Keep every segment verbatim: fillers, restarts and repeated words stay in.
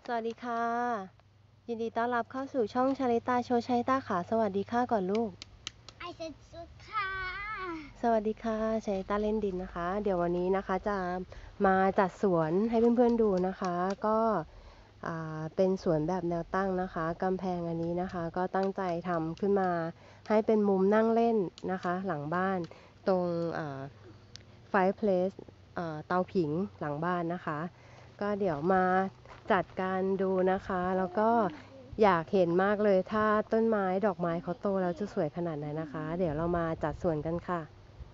สวัสดีค่ะยินดีต้อนรับเข้าสู่ช่องชาลิตาโชชัยตาค่ะสวัสดีค่ะก่อนลูกไอเซนสุดค่ะสวัสดีค่ะชาลิตาเล่นดินนะคะเดี๋ยววันนี้นะคะจะมาจัดสวนให้เพื่อนๆดูนะคะก็เป็นสวนแบบแนวตั้งนะคะกำแพงอันนี้นะคะก็ตั้งใจทำขึ้นมาให้เป็นมุมนั่งเล่นนะคะหลังบ้านตรงไฟเพลสเตาผิงหลังบ้านนะคะก็เดี๋ยวมาจัดการดูนะคะแล้วก็อยากเห็นมากเลยถ้าต้นไม้ดอกไม้เขาโตแล้วจะสวยขนาดไหนนะคะเดี๋ยวเรามาจัดสวนกันค่ะ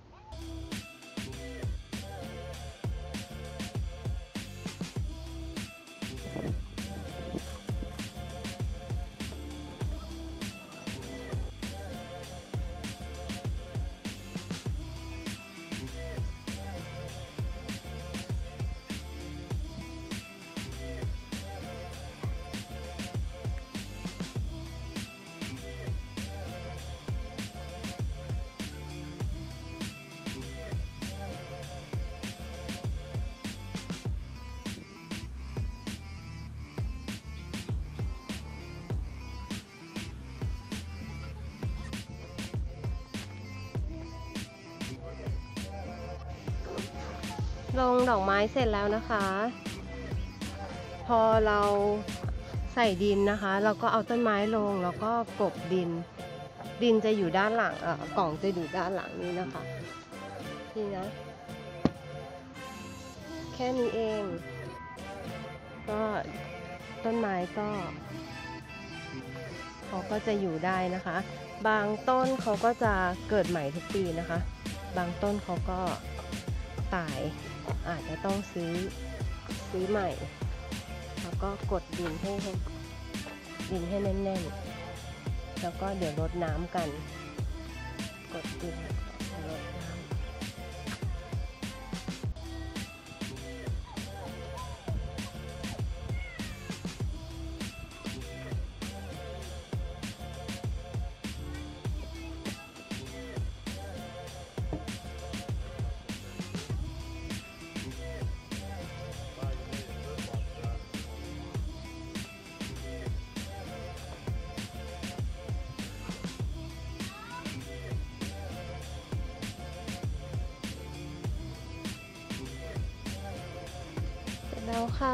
ลงดอกไม้เสร็จแล้วนะคะพอเราใส่ดินนะคะเราก็เอาต้นไม้ลงแล้วก็กบดินดินจะอยู่ด้านหลังเอ่อกล่องจะอยู่ด้านหลังนี้นะคะนี่นะแค่นี้เองก็ต้นไม้ก็เขาก็จะอยู่ได้นะคะบางต้นเขาก็จะเกิดใหม่ทุกปีนะคะบางต้นเขาก็ตายอาจจะต้องซื้อซื้อใหม่แล้วก็กดดินให้ดินให้แน่นๆแล้วก็เดี๋ยวรดน้ำกันกดดินรดน้ำแล้วค่ะ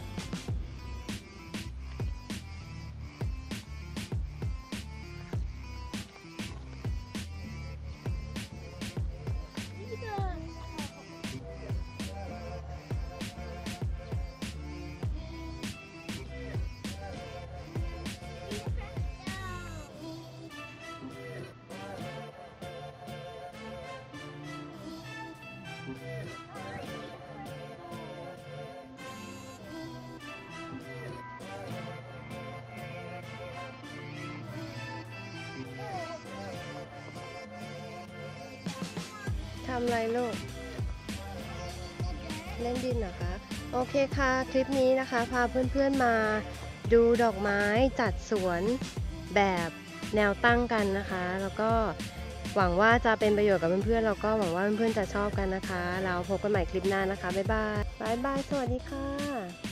ทำอะไรลูกเล่นดินเหรอคะโอเคค่ะคลิปนี้นะคะพาเพื่อนๆมาดูดอกไม้จัดสวนแบบแนวตั้งกันนะคะแล้วก็หวังว่าจะเป็นประโยชน์กับเพื่อนๆแล้วก็หวังว่าเพื่อนๆจะชอบกันนะคะแล้วพบกันใหม่คลิปหน้านะคะบ๊ายบายบ๊ายบายสวัสดีค่ะ